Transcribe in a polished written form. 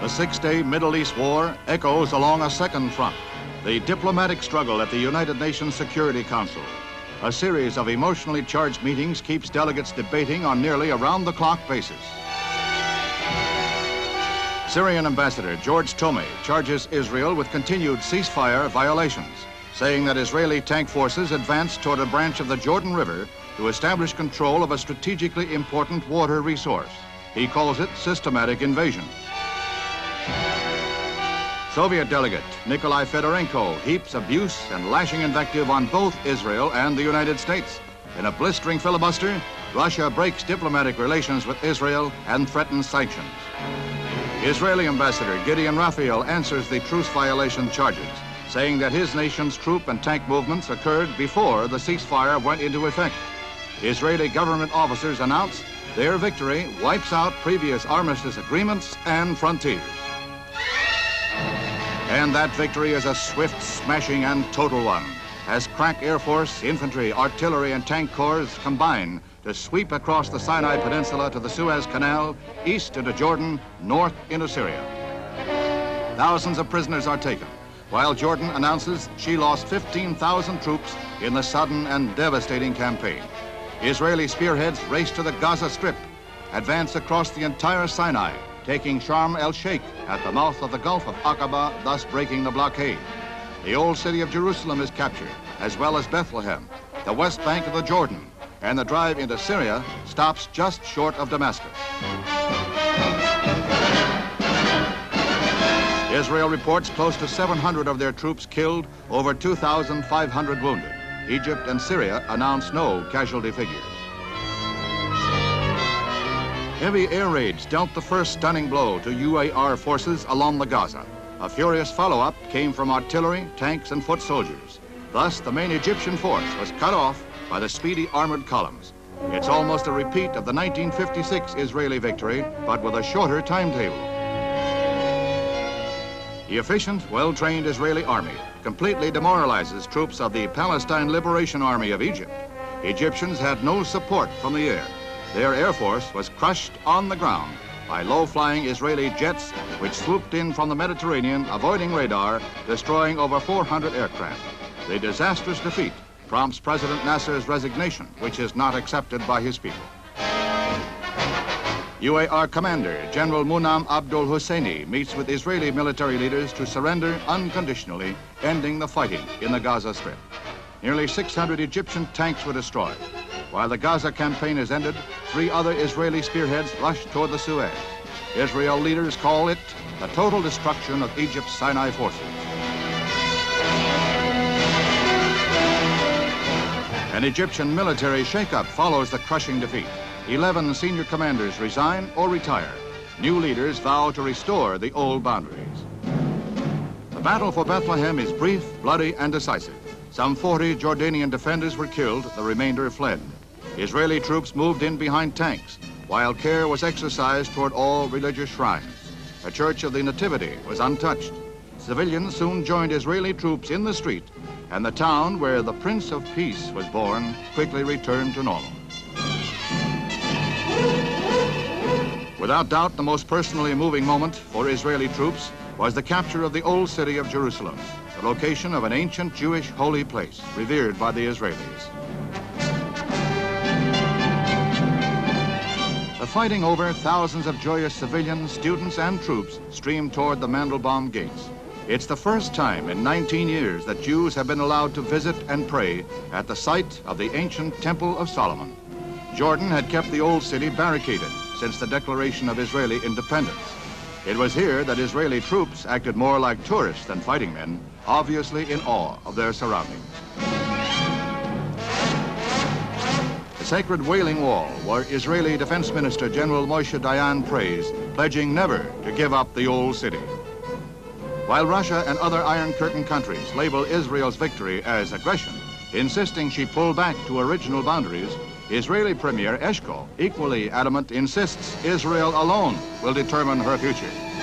The six-day Middle East war echoes along a second front, the diplomatic struggle at the United Nations Security Council. A series of emotionally charged meetings keeps delegates debating on nearly around-the-clock basis. Syrian Ambassador George Tomei charges Israel with continued ceasefire violations, saying that Israeli tank forces advanced toward a branch of the Jordan River to establish control of a strategically important water resource. He calls it systematic invasion. Soviet delegate Nikolai Fedorenko heaps abuse and lashing invective on both Israel and the United States. In a blistering filibuster, Russia breaks diplomatic relations with Israel and threatens sanctions. Israeli Ambassador Gideon Raphael answers the truce violation charges, saying that his nation's troop and tank movements occurred before the ceasefire went into effect. Israeli government officers announced their victory wipes out previous armistice agreements and frontiers. And that victory is a swift, smashing, and total one, as crack Air Force, infantry, artillery, and tank corps combine to sweep across the Sinai Peninsula to the Suez Canal, east into Jordan, north into Syria. Thousands of prisoners are taken, while Jordan announces she lost 15,000 troops in the sudden and devastating campaign. Israeli spearheads race to the Gaza Strip, advance across the entire Sinai, taking Sharm el-Sheikh at the mouth of the Gulf of Aqaba, thus breaking the blockade. The old city of Jerusalem is captured, as well as Bethlehem, the west bank of the Jordan, and the drive into Syria stops just short of Damascus. Israel reports close to 700 of their troops killed, over 2,500 wounded. Egypt and Syria announce no casualty figures. Heavy air raids dealt the first stunning blow to UAR forces along the Gaza. A furious follow-up came from artillery, tanks, and foot soldiers. Thus, the main Egyptian force was cut off by the speedy armored columns. It's almost a repeat of the 1956 Israeli victory, but with a shorter timetable. The efficient, well-trained Israeli army completely demoralizes troops of the Palestine Liberation Army of Egypt. Egyptians had no support from the air. Their air force was crushed on the ground by low-flying Israeli jets, which swooped in from the Mediterranean, avoiding radar, destroying over 400 aircraft. The disastrous defeat prompts President Nasser's resignation, which is not accepted by his people. UAR commander General Munam Abdul Husseini meets with Israeli military leaders to surrender unconditionally, ending the fighting in the Gaza Strip. Nearly 600 Egyptian tanks were destroyed. While the Gaza campaign is ended, 3 other Israeli spearheads rush toward the Suez. Israel leaders call it the total destruction of Egypt's Sinai forces. An Egyptian military shakeup follows the crushing defeat. 11 senior commanders resign or retire. New leaders vow to restore the old boundaries. The battle for Bethlehem is brief, bloody, and decisive. Some 40 Jordanian defenders were killed, the remainder fled. Israeli troops moved in behind tanks, while care was exercised toward all religious shrines. A church of the Nativity was untouched. Civilians soon joined Israeli troops in the street, and the town where the Prince of Peace was born quickly returned to normal. Without doubt, the most personally moving moment for Israeli troops was the capture of the old city of Jerusalem, the location of an ancient Jewish holy place revered by the Israelis. The fighting over, thousands of joyous civilians, students, and troops streamed toward the Mandelbaum gates. It's the first time in 19 years that Jews have been allowed to visit and pray at the site of the ancient Temple of Solomon. Jordan had kept the old city barricaded since the declaration of Israeli independence. It was here that Israeli troops acted more like tourists than fighting men, obviously in awe of their surroundings. The sacred Wailing Wall, where Israeli Defense Minister General Moshe Dayan prays, pledging never to give up the old city. While Russia and other Iron Curtain countries label Israel's victory as aggression, insisting she pull back to original boundaries, Israeli Premier Eshkol, equally adamant, insists Israel alone will determine her future.